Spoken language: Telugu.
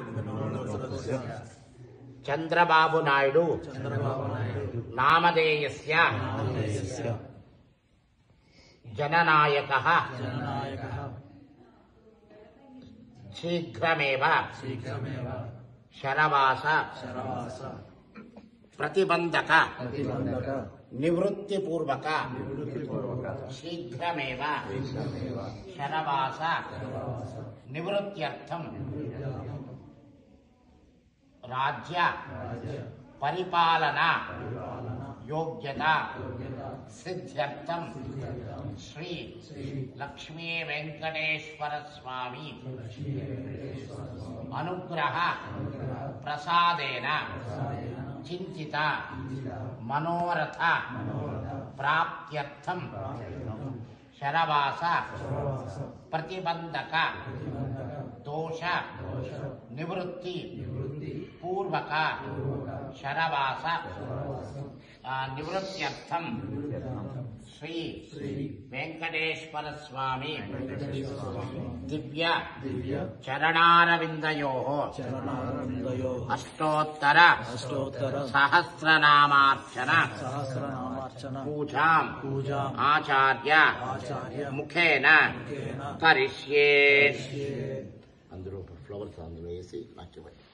చంద్రబాబు నాయుడు నామధేయస్య జననాయకః శీఘ్రమేవ శరవాస ప్రతిబంధక నివృత్తిపూర్వక శీఘ్రమేవ శరవాస నివృత్త్యర్థం రాజ్య పరిపాలన యోగ్యత సిద్ధ్యర్థం శ్రీ లక్ష్మీ వెంకటేశ్వర స్వామి అనుగ్రహ ప్రసాదేన చింతిత మనోరథ ప్రాప్త్యర్థం శరవాస ప్రతిబంధక దోష నివృత్తి పూర్వక శరవాస నివృత్త్యర్థం శ్రీ వెంకటేశ్వర స్వామి దివ్య చరణారవిందయోః అష్టోత్తర సహస్రనామార్చన పూజాం ఆచార్య ముఖేన కరిష్యే. అందులో ఫ్లవర్స్ అందులో వేసి నాకు ఇవ్వండి.